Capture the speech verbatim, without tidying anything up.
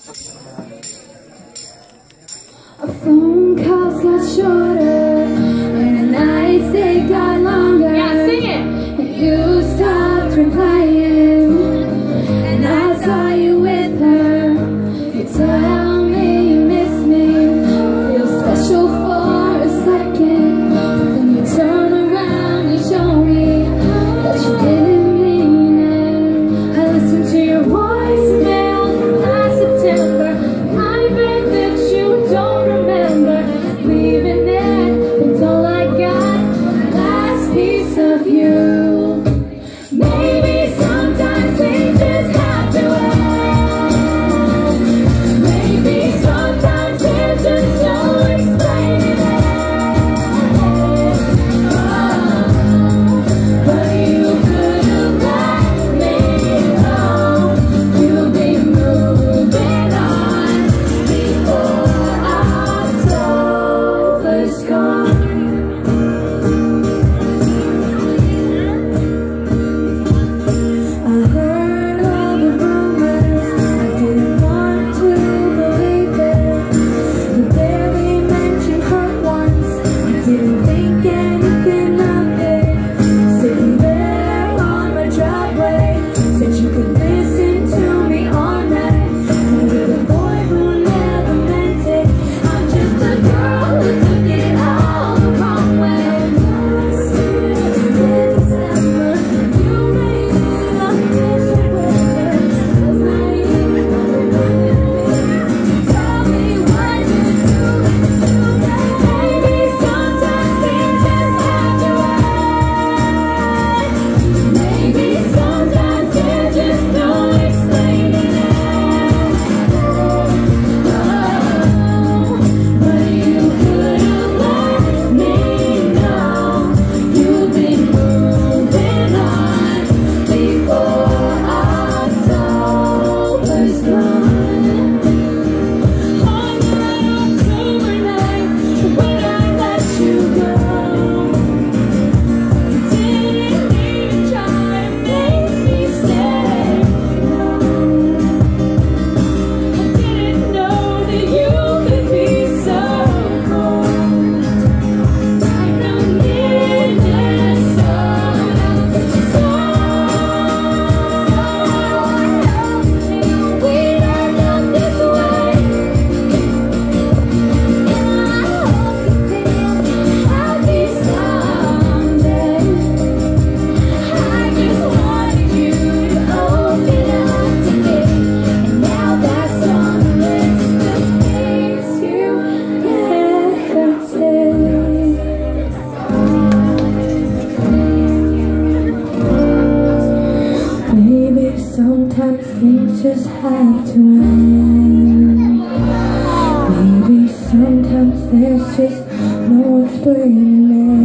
Our phone calls got shorter, and the nights they got longer. Yeah, sing it. And you stopped replying, and I saw you with her. You tell me you miss me, feel special for a second, but then you turn around and show me that you didn't mean it. I listened to your voicemail from last September. I bet that you don't remember leaving it. It's all I got, the last piece of you. Maybe sometimes we just have to end. Maybe sometimes there's just no explaining it. Oh, but you could have let me know you'd be moving on before October's gone. I heard all the rumors, I didn't want to believe it. You barely mentioned her once, I didn't think anything of it. Sitting there on my driveway, said you could listen to me all night. And you're the boy who never meant it. I'm just a girl who took it all the wrong way. Last year in December, you made me unleash weather. Was naive, reminded me. Tell me why you do that. Maybe sometimes things just have to end. Maybe sometimes there's just no explaining it. Oh, but you could have let me know you'd be moving on before October's gone. On that October night when I let you go, you didn't even try to make me stay. No, I didn't know that you could be so cold. Like the Minnesota storm. We'd end up this way, and I hope you feel happy someday. I just wanted you to open up to me, and now that's on the list of things you never did. Maybe sometimes things just have to end. Maybe sometimes there's just no explaining it.